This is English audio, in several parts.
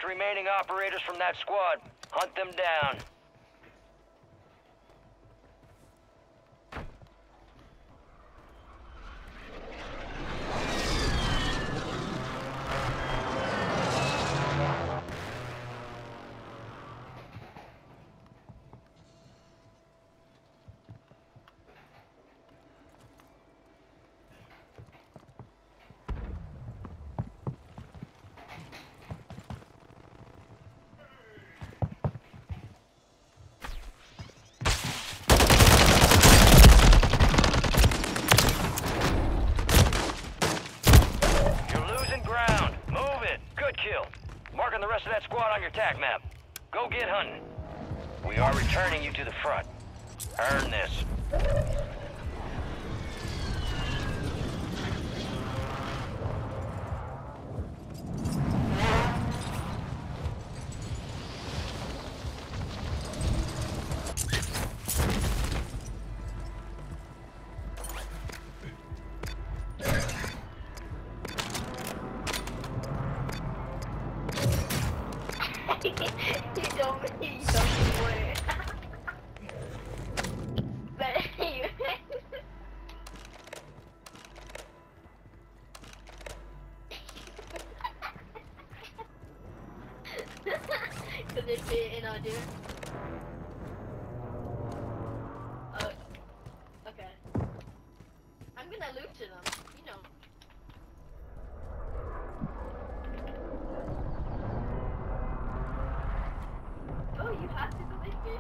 marked remaining operators from that squad. Hunt them down. Kill. Marking the rest of that squad on your TAC map. Go get hunting. We are returning you to the front. Earn this. You don't worry. But anyway. Cause they fit in our dude. Okay. I'm gonna loot to them, you know. Oh, you have to believe me.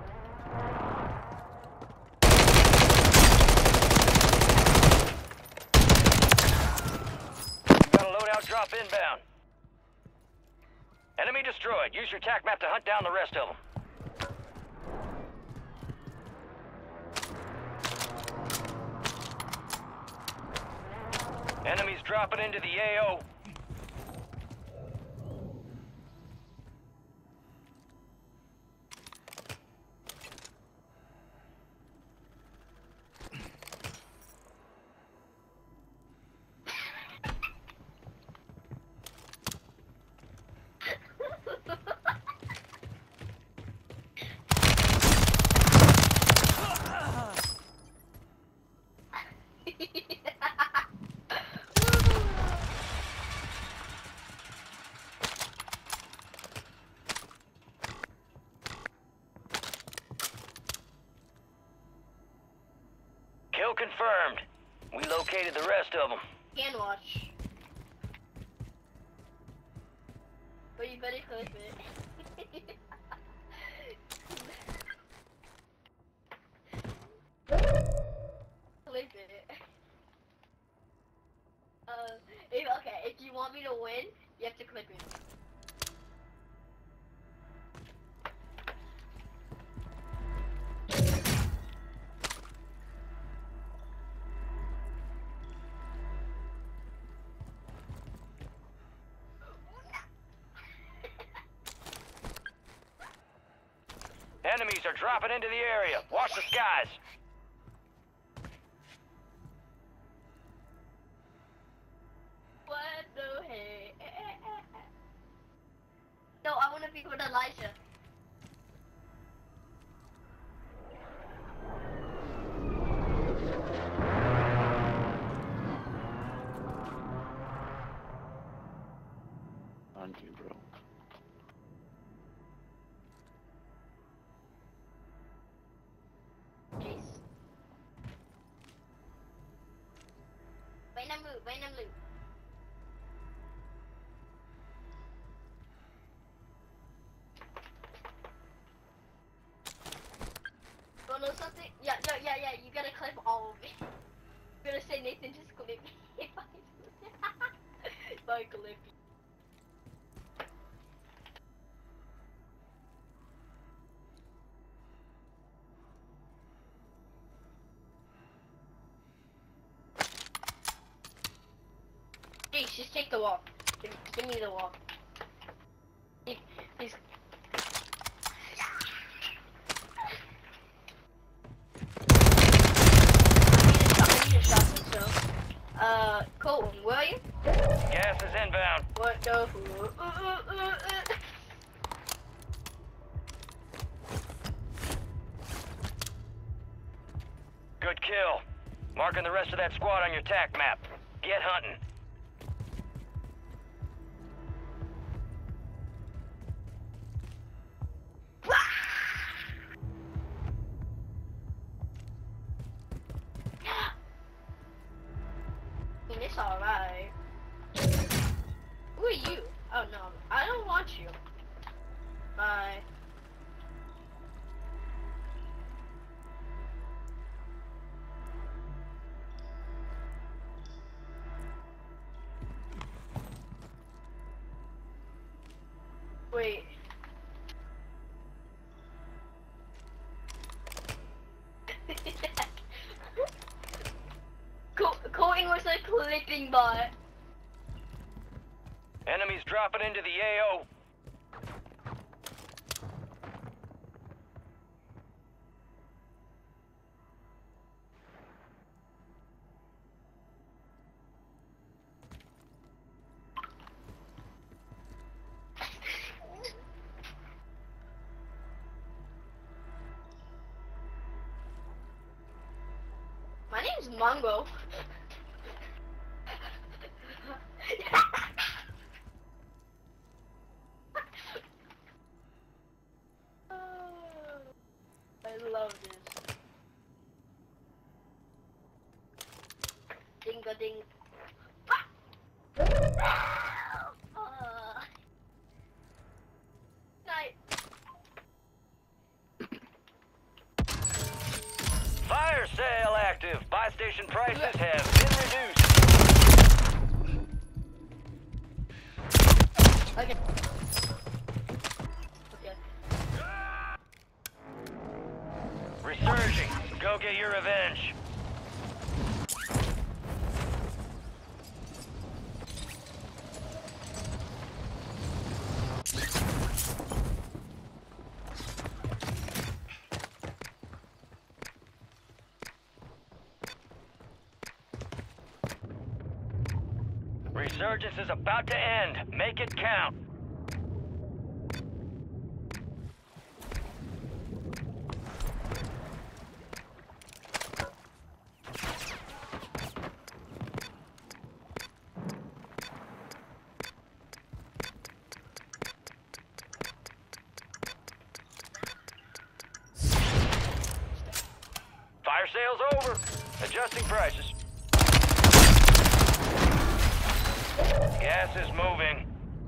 Got a loadout drop inbound. Enemy destroyed. Use your TAC map to hunt down the rest of them. Enemies dropping into the AO. Kill confirmed. We located the rest of them. Can watch. But you better clip it. Clip it. If you want me to win, you have to clip it. Enemies are dropping into the area. Watch the skies. What the heck? No, I want to be with Elijah. On you, bro. Jeez. Wait and move, wait and move. Wanna know something? Yeah, you gotta clip all of it. I'm gonna say Nathan just clip me. If I clip you. Jeez, just take the wall. Give me the wall. He's... I need a shotgun, so... Colton, will you? Gas is inbound. What the... Good kill. Marking the rest of that squad on your TAC map. Get hunting. I mean, it's alright. Who are you? Oh no, I don't want you. Bye. Wait. Coin was a clipping bot. Enemies dropping into the AO. My name's Mongo. I love this. Ding a ding. Night. Fire sale active. Buy station prices have been reduced. Okay. Okay. Resurging. Go get your revenge. Resurgence is about to end. Make it count. Fire sale's over. Adjusting prices. Gas is moving.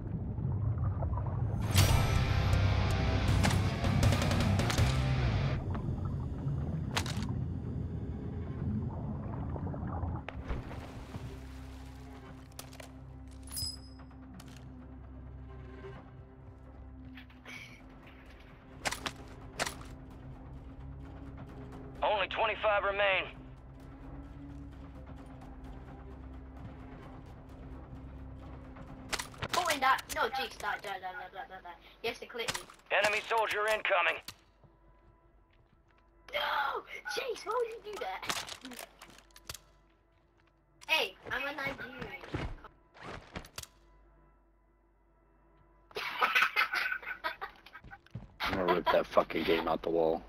Only 25 remain. That. No, jeez, die. Yes, to clip me. Enemy soldier incoming. No! Jeez, why would you do that? Hey, I'm a Nigerian. I'm gonna rip that fucking game out the wall.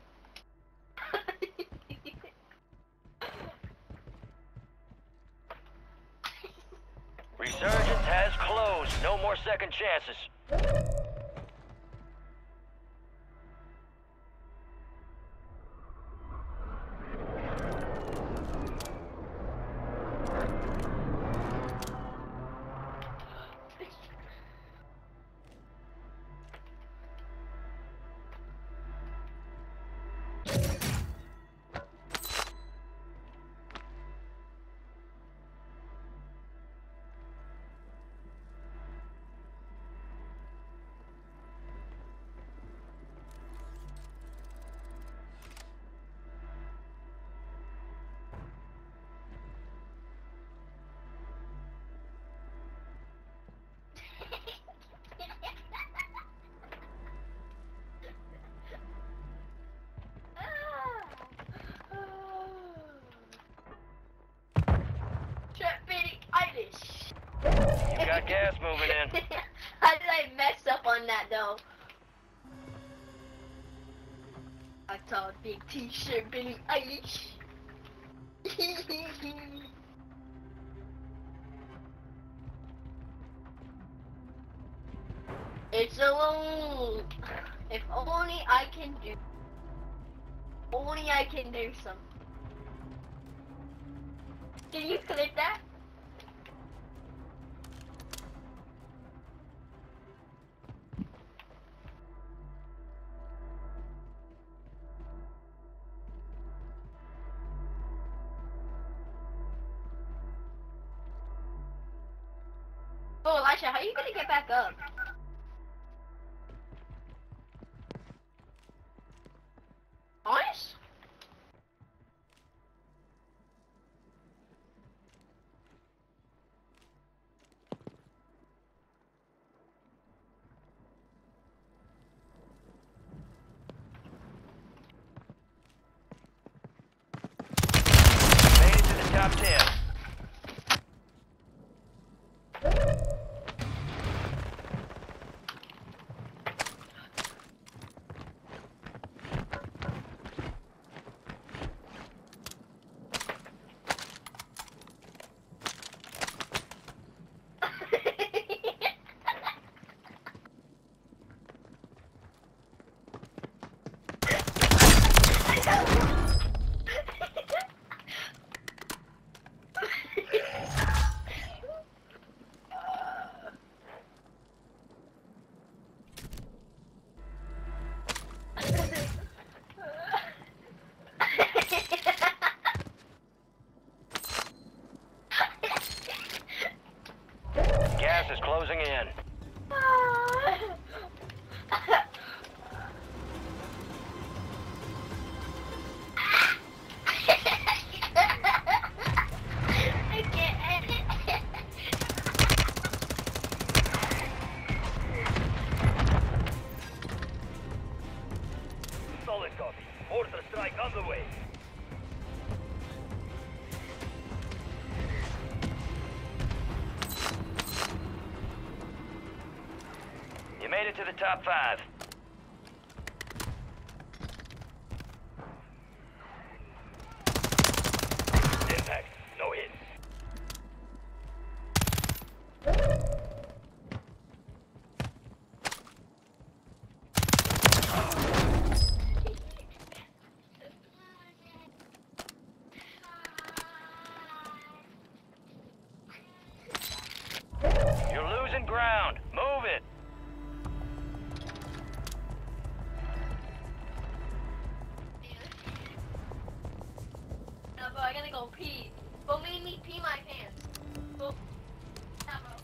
Resurgence has closed. No more second chances. You got gas moving in. How did I mess up on that though? I saw a big t-shirt, Billie Eilish. It's alone. If only I can do. Only I can do something. Can you clip that? Oh, Elisha, how are you gonna get back up? Honest? Made it to the top 10. Gas is closing in. Solid copy. Mortar strike on the way. You made it to the top 5. Impact. No hit. You're losing ground. Move it. No, bro, I gotta go pee. Go make me pee my pants. Go. Yeah, bro.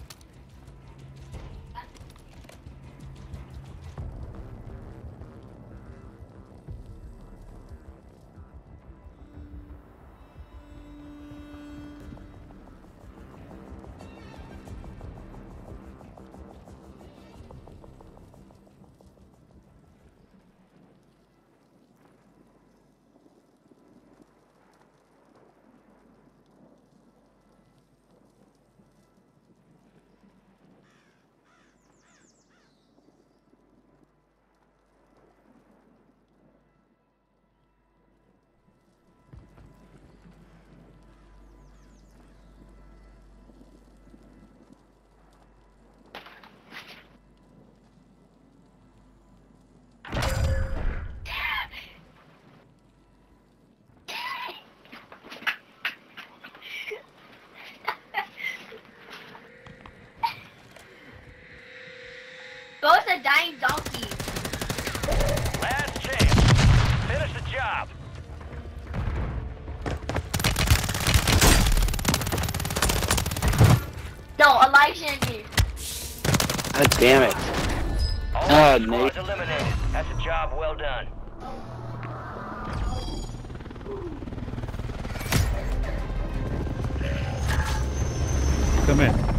Bro, it's a dying donkey. Last chance. Finish the job. No, Elijah and you. God damn it. All Oh, squads Nate. eliminated. That's a job well done. Come in.